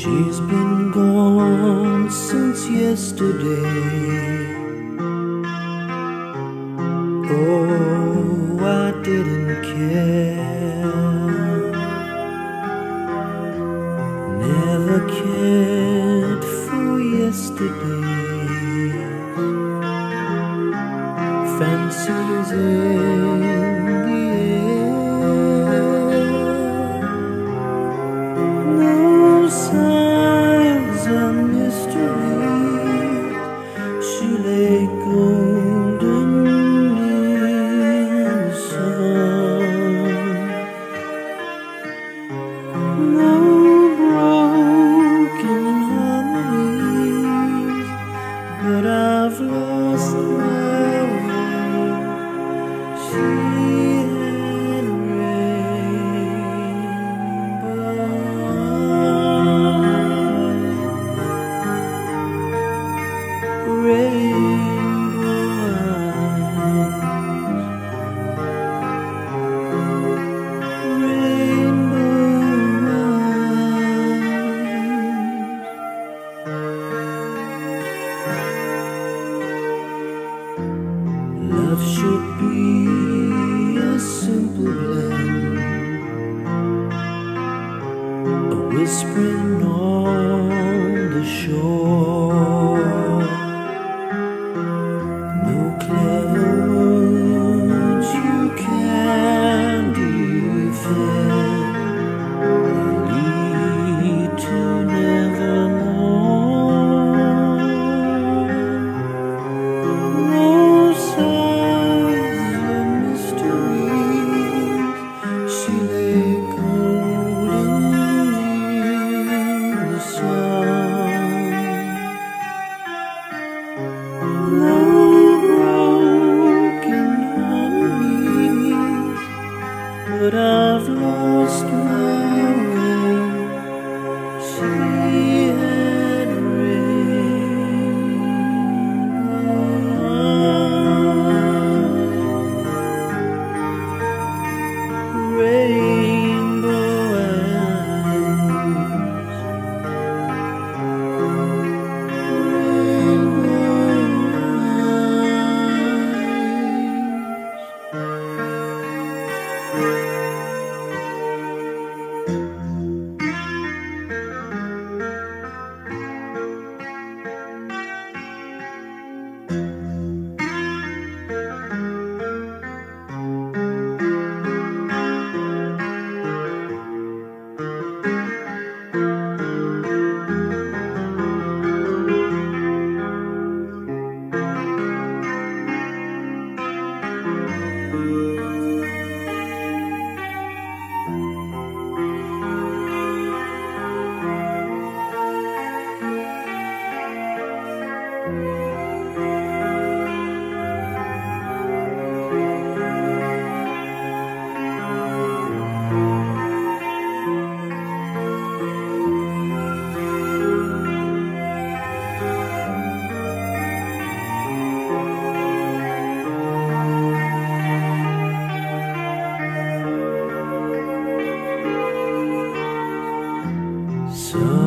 She's been gone since yesterday. Oh, I didn't care. Never cared for yesterday. Fancies in the air. No signs of mystery. She lay golden in the sun. No broken harmonies, but I've lost my way. She had love should be a simple blend, a whispering on the shore. No clever words you can defend, lead to nevermore. No signs of mysteries. She lay golden in the sun. No broken harmonies, but I've lost my way. She had rainbow sun.